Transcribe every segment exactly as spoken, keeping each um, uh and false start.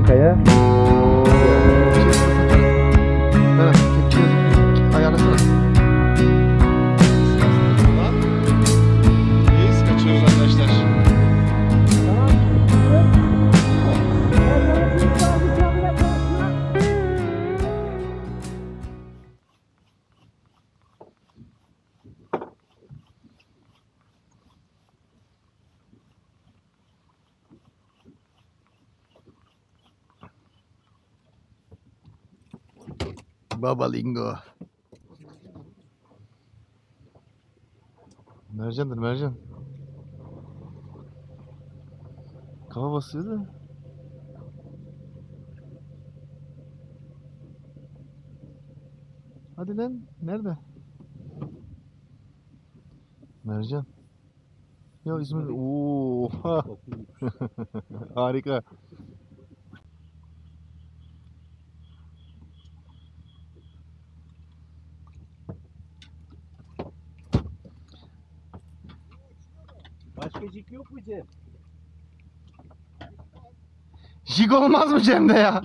Renkaya. Evet, kepçeyi ayarlasana. Biz kaçıyoruz arkadaşlar. Babalingo. Mercandır mercan. Kafa basıyor da. Hadi lan, nerede? Mercan. Ya İzmir. Oo. Harika. Başka jig yok mu Cem? Jig olmaz mı Cem'de ya?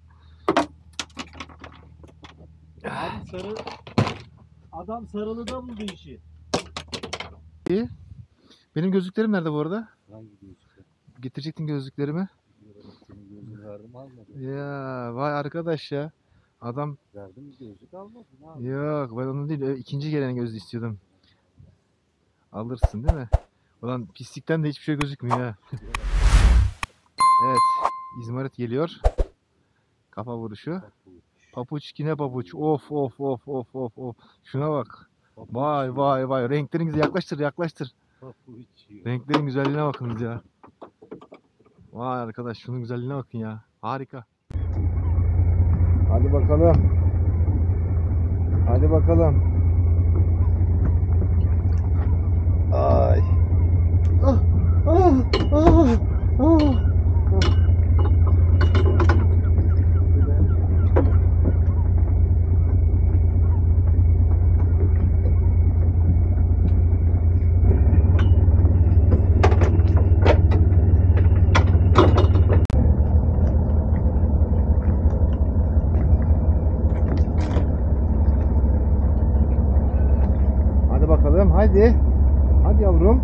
Abi sarı adam sarılıda buldu işi. İyi. Benim gözlüklerim nerede bu arada? Hangi gözlükler? Getirecektin gözlüklerimi. Senin gözlüğünü verdim almadım. Ya vay arkadaş ya. Adam Verdim mi gözlük almadın abi. yok, ben onu değil, ikinci gelen gözlüğü istiyordum. Alırsın değil mi? Ulan pislikten de hiçbir şey gözükmüyor ha. Evet, İzmarit geliyor. Kafa vuruşu. Papuç yine papuç. Of of of of of of. Şuna bak. Vay vay vay. Renklerinizi yaklaştır yaklaştır. Renklerin güzelliğine bakınız ya. Vay arkadaş, şunun güzelliğine bakın ya. Harika. Hadi bakalım. Hadi bakalım. Ay. Ah, ah, ah, ah. Hadi bakalım, hadi. Hadi yavrum.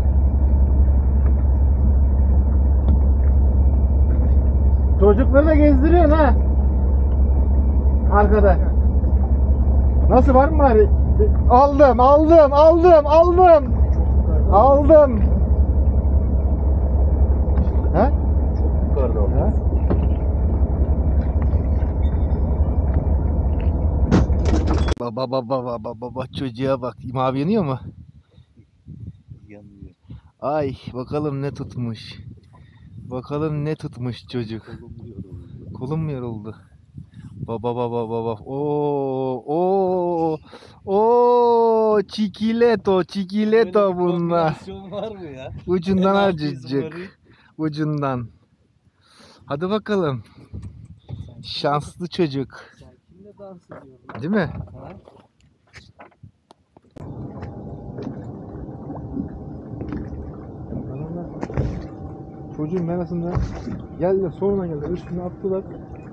Çocukları da gezdiriyorsun ha. Arkada. Nasıl, var mı bari? Aldım, aldım, aldım, aldım. Aldım. Ha? Yukarıda oldu. Ha? Baba baba baba baba çocuğa bak. Mavi yanıyor mu? Yanıyor. Ay bakalım ne tutmuş. Bakalım ne tutmuş çocuk. Kolum yoruldu. Kolum mu yoruldu? Baba baba baba. Oo oo oo çikileto çikileto bunlar. Kombinasyon var mı ya? Ucundan En acıcık. altı Ucundan. Hadi bakalım. Şanslı çocuk. Sen kimle dans ediyorsun? Değil mi? Ha? Çocuğun merasında geldi, sonuna geldi, üstüne attılar.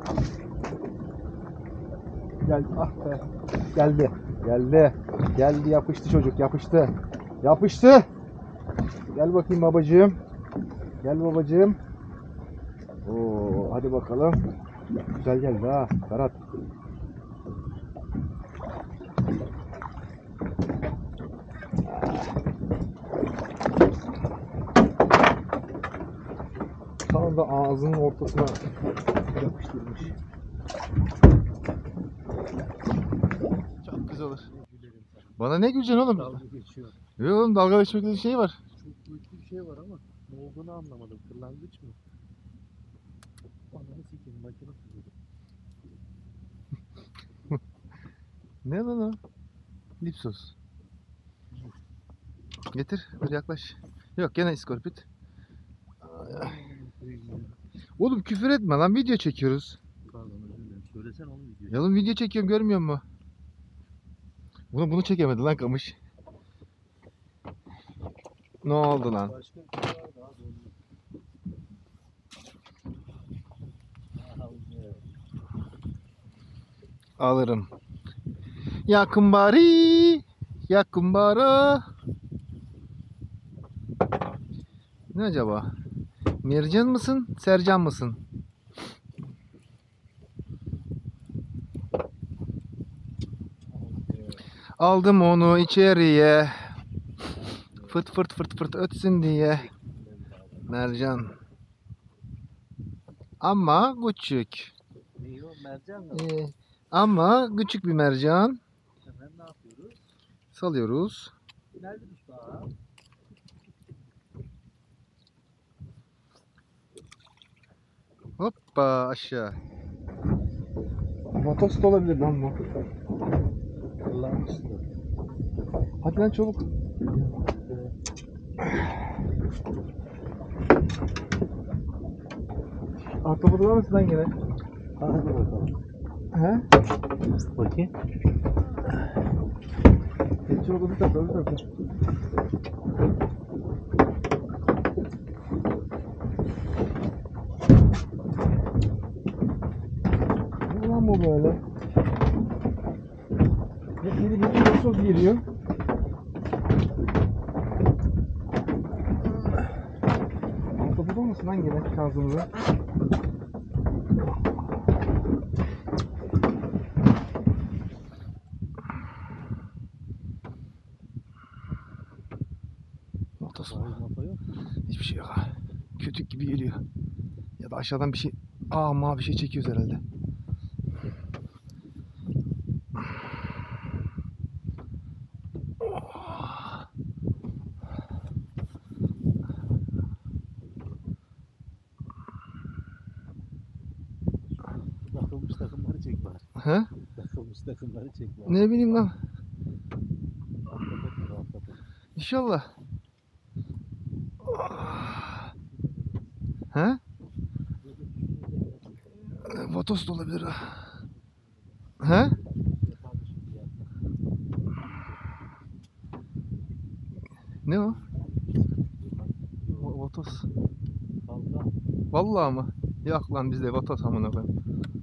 Geldi, ah be, geldi, geldi, geldi, yapıştı çocuk, yapıştı, yapıştı. Gel bakayım babacığım, gel babacığım. Oo, hadi bakalım. Güzel geldi ha, Ferhat. Tam da ağzının ortasına yapıştırmış. Çok güzel olur. Bana ne güleceksin oğlum? Dalga geçiyor. Yok oğlum, dalga geçmek dediğin şey var. Çok büyük bir şey var ama ne olduğunu anlamadım. Kırlangıç mı? Ananı sikeyim, makine tutuyordu. Ne lan o? Lipsos. Getir, dur yaklaş. Yok, gene iskorpit. Oğlum küfür etme lan, video çekiyoruz. Pardon, özür dilerim. Söylesen onu video. Ya oğlum video çekiyorum, görmüyor musun? Bunu bunu çekemedi lan kamış. Ne oldu lan? Başka bir şey var daha doğru. alırım. Yakın bari, yakın bara. Ne acaba? Mercan mısın, Sercan mısın? Aldım onu içeriye. Fırt fırt fırt fırt ötsün diye. Mercan. Ama küçük. Ne o? Mercan mı? Ee, ama küçük bir mercan. Hemen ne yapıyoruz? Salıyoruz. Nerede düştü ağa? Hoppa aşağı. Vatos da olabilir lan bu. Kırlanmıştı. Hadi lan çabuk. Artopodu var mısın lan gene? Hadi bakalım. He? Bakayım. Geçiyor oldu bir tarafa bir tarafa. Ne lan bu böyle? Hep biri bir vatos geliyor. Artopodu olmasın lan gene şansımıza? Vatos mu? Mapa yok. Hiçbir şey yok ha. Kötük gibi geliyor. Ya da aşağıdan bir şey... Aa mavi bir şey çekiyoruz herhalde. Takılmış takımları çek bari. He? Takılmış takımları çek bari. Ne bileyim lan. Atlatıp atlatıp. İnşallah. He? Vatos da olabilir ha. He? Ne o? Va- Vatos. Kalka. Vallahi mı? Yok lan bizde vatos amına koyayım.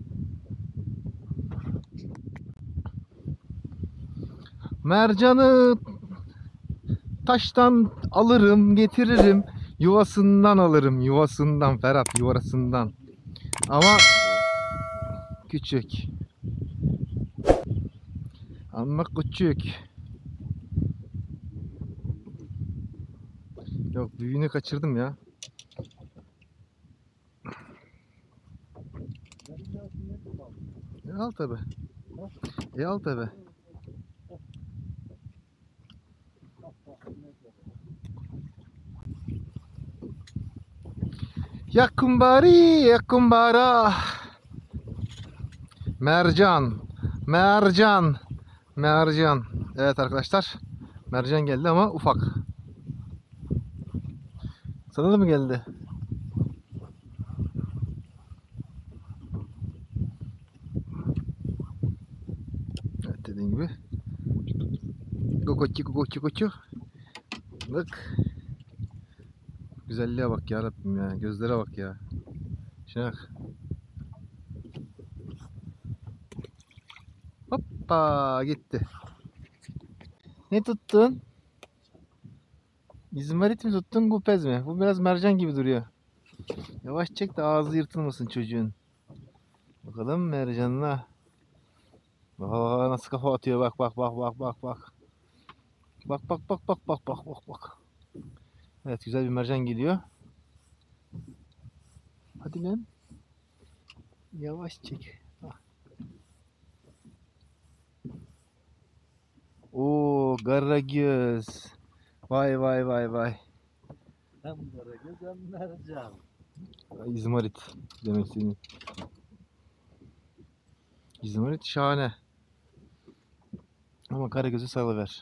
Mercanı taştan alırım, getiririm. Yuvasından alırım, yuvasından Ferhat, yuvasından. Ama küçük. Ama küçük. Yok büyüğünü kaçırdım ya. E al tabi. E al tabi. Yakumbari, yakumbara. Mercan, mercan, mercan. Evet arkadaşlar, mercan geldi ama ufak. Sana da mı geldi? Evet dediğin gibi. Kokoçi kokoçi koçu. Bak. Güzelliğe bak ya Rabbim ya. Gözlere bak ya. Şuna bak. Hoppa gitti. Ne tuttun? İzmarit mi tuttun, gupez mi? Bu biraz mercan gibi duruyor. Yavaş çek de ağzı yırtılmasın çocuğun. Bakalım mercanına. Aa, nasıl kafa atıyor bak bak bak bak bak bak. Bak bak bak bak bak bak bak bak. Evet güzel bir mercan geliyor. Hadi lan. Yavaş çek. Ah. Oo Karagöz. Vay vay vay vay. Hem Karagöz hem Mercan. İzmarit demek istediğim. İzmarit şahane. Ama Karagöz'ü salıver.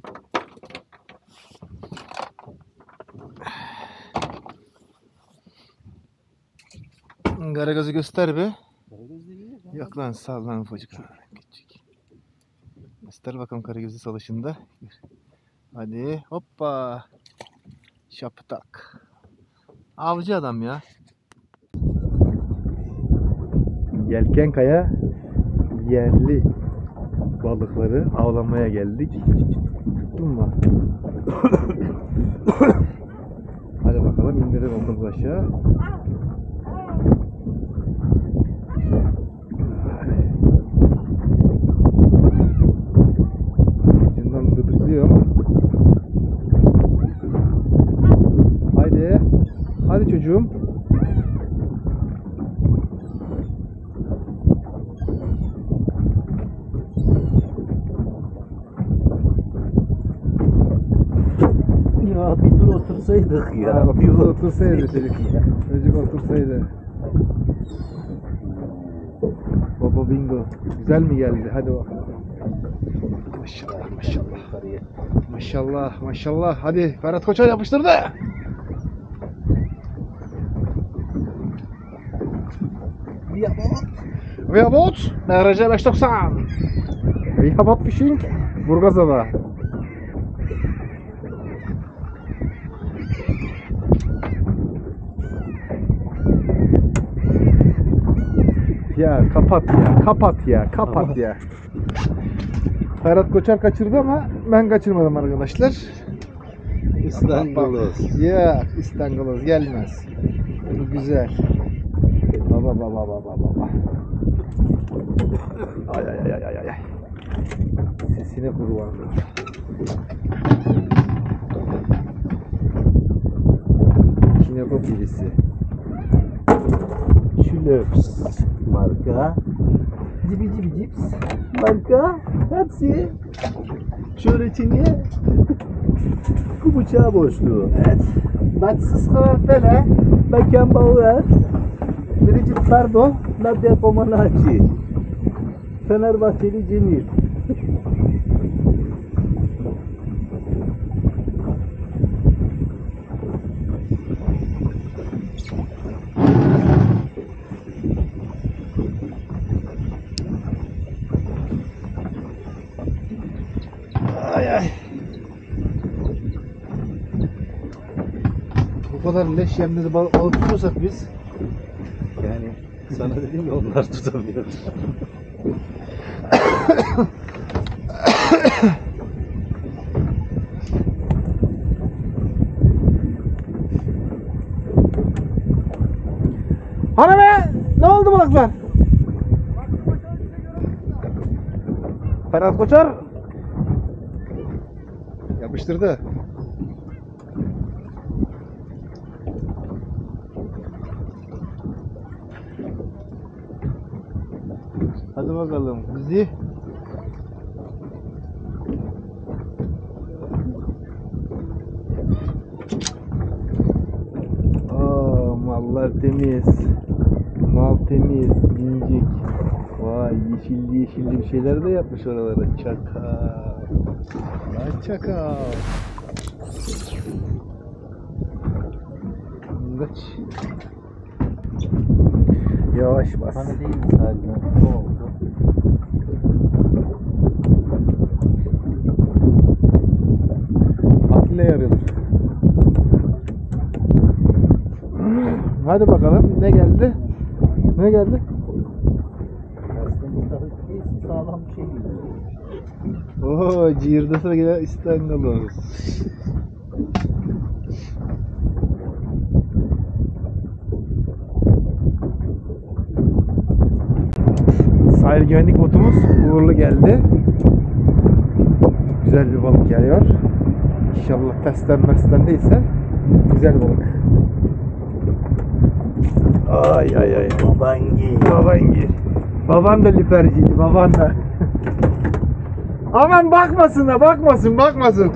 Karagöz'ü göster be. Karagöz değil mi? Yok lan sal lan ufacık. Küçük. Göster bakalım Karagöz'ü salışında. Hadi hoppa. Şaptak. Avcı adam ya. Yelken kaya yerli balıkları avlamaya geldik. Tuttun mu? Hadi bakalım indirin omuz aşağı. Ucundan gıdıklıyor ama. Haydi. Hadi çocuğum. Ya bir dur otursaydık ya. Ya, bir otursaydı çocuk. Çocuk otursaydı. Baba bingo. Güzel mi geldi? Hadi bakalım. Maşallah maşallah. Maşallah maşallah. Hadi Ferhat Koçer yapıştırdı. Bir yapalım. We about M R C beş doksan. We about fishing Burgazada. Ya kapat ya, kapat ya, kapat ya. Ferhat Koçer kaçırdı ama ben kaçırmadım arkadaşlar. İstangulos. Ya İstangulos gelmez. Bu güzel. Baba baba baba baba. Ay ay ay ay ay. Sesine kurban. Kinekop birisi. Şülöps marka. Cibi cibi cips marka. Hepsi şöhretini bu bıçağı boşluğu. Evet. Naçsız karaktere Mekan Bauer Biricik Ferdo Nadia Comaneci Fenerbahçeli Cemil. Ay ay. Bu kadar leş yemleri bal balık tutuyorsak biz. Yani sana dedim ya onlar tutamıyor. Hani be? Ne oldu balıklar? Ferhat Koçer yapıştırdı. Hadi bakalım bizi. Aa, mallar temiz. Mal temiz, incik. Vay yeşilli yeşilli bir şeyler de yapmış oralara. Çakal. Lan çakal. Kaç. Yavaş bas. Hani değil mi sadece? Ne oldu? Aklı yarıyordur. Hadi bakalım ne geldi? Ne geldi? Aslında bu sağlam bir şey değil. Oo, ciğerde sıra gelen İstangulos. Sahil güvenlik botumuz uğurlu geldi. Güzel bir balık geliyor. İnşallah tersten mersten değilse güzel balık. Ay ay ay. Babangi. Babangi. Baban da lüferciydi, baban da. Aman bakmasın da, bakmasın, bakmasın.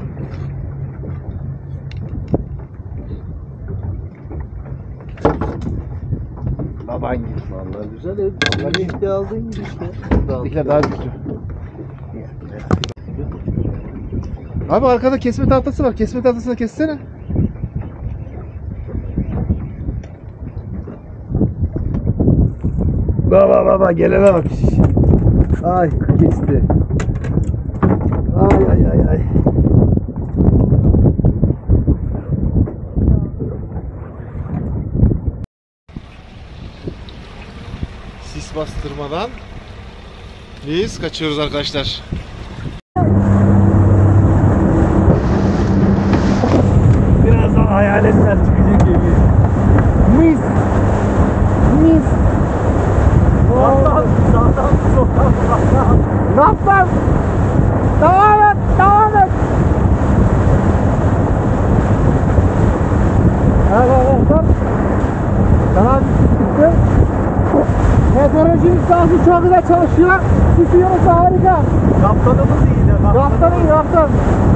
Babangi. Vallahi güzel ev. Vallahi birlikte aldığın gibi işte. Dikler daha güçlü. Abi arkada kesme tahtası var. Kesme tahtasını kessene. Baba baba gelene bak. Ay kesti. Ay ay ay ay. Sis bastırmadan Biz kaçıyoruz arkadaşlar. Birazdan hayaletler çıkacak gibi. Mis. Mis. Sağdan, sağdan, soldan, sağdan. Ne yaptın? Devam et, devam et. Evet arkadaşlar. Kanal çıktı. Meteorolojimiz sahası çok güzel çalışıyor. Tutuyoruz harika. Kaptanımız iyi de. Kaptan iyi, kaptan.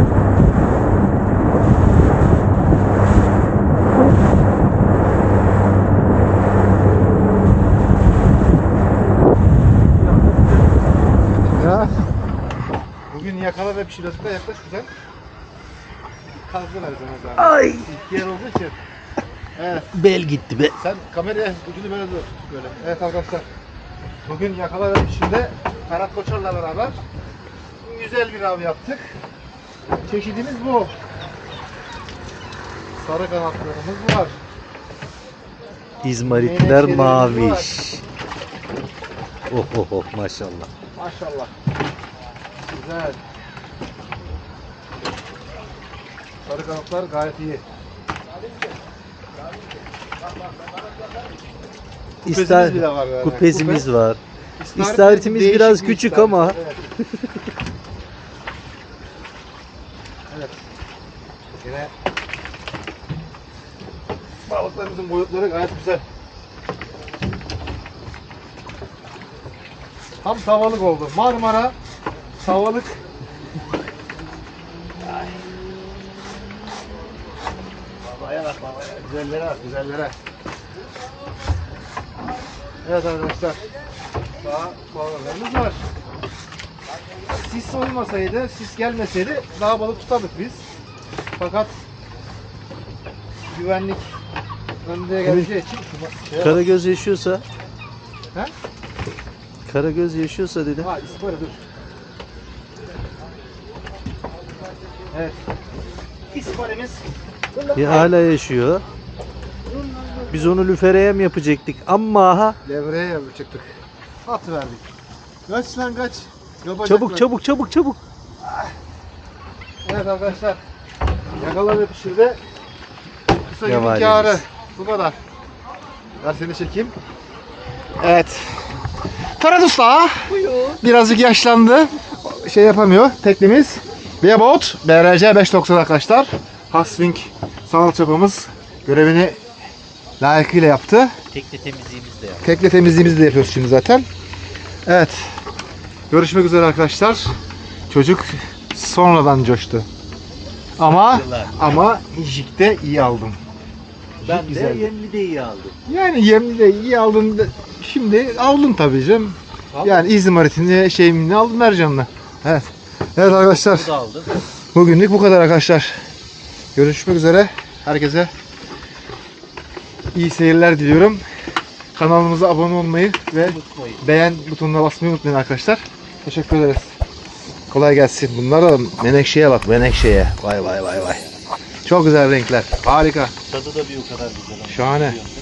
Ya. Bugün yakala ve pişirasında yaklaş güzel. Kazdı ver sana. Ay. İlk yer olduğu için. Evet. Bel gitti be. Sen kameraya ucunu böyle dur. Böyle. Evet arkadaşlar. Bugün yakala ve pişirde Ferhat Koçar'la beraber güzel bir av yaptık. Çeşidimiz bu. Sarı kanatlarımız var. İzmaritler Menekşelerimiz maviş. var. Oh oh oh maşallah. Maşallah. Güzel. Sarı kanatlar gayet iyi. İster, bile var yani. kupezimiz Kupe. var. İstavritimiz İstavritimiz değişik biraz bir küçük istavrit. ama Evet. Evet. Yine balıklarımızın boyutları gayet güzel. Tam tavalık oldu. Marmara tavalık. Ay. Babaya bak babaya. Güzellere bak güzellere. Evet arkadaşlar. Daha balıklarımız var. Sis olmasaydı, sis gelmeseydi daha balık tutardık biz. Fakat güvenlik önde geleceği için şeye bak. Karagöz yaşıyorsa He? Karagöz yaşıyorsa dedi. Ha ispara dur. Evet. İsparemiz Ya hala yaşıyor. Biz onu lüfereye mi yapacaktık ama ha. levreye yapacaktık. At verdik. Kaç lan kaç. Yapacaklar. Çabuk çabuk çabuk çabuk. Evet arkadaşlar. Yakala ve pişirde kısa günün Yavalimiz. kârı. Bu kadar. Ben seni çekeyim. Evet. Ferhat Usta birazcık yaşlandı. Şey yapamıyor teknemiz. Beyabot B R C beş doksan arkadaşlar. Haswing sanal çapımız görevini layıkıyla yaptı. Tekne temizliğimiz de yaptık. Tekne temizliğimizi de yapıyoruz şimdi zaten. Evet. Görüşmek üzere arkadaşlar. Çocuk sonradan coştu. Ama ama jikte iyi aldım. Ben Jig de güzeldi. yemli de iyi aldım. Yani yemli de iyi aldın. da- Şimdi aldın tabii canım. Aldın. Yani İzmarit'ini şeyimini aldım mercanla. Evet. Evet arkadaşlar. Bu da aldım. Bugünlük bu kadar arkadaşlar. Görüşmek üzere. Herkese iyi seyirler diliyorum. Kanalımıza abone olmayı ve Unutmayın. beğen butonuna basmayı unutmayın arkadaşlar. Teşekkür ederiz. Kolay gelsin. Bunlar da menekşeye bak, menekşeye. Vay vay vay vay. Çok güzel renkler. Harika. Tadı da bir o kadar güzel. ama. Şahane.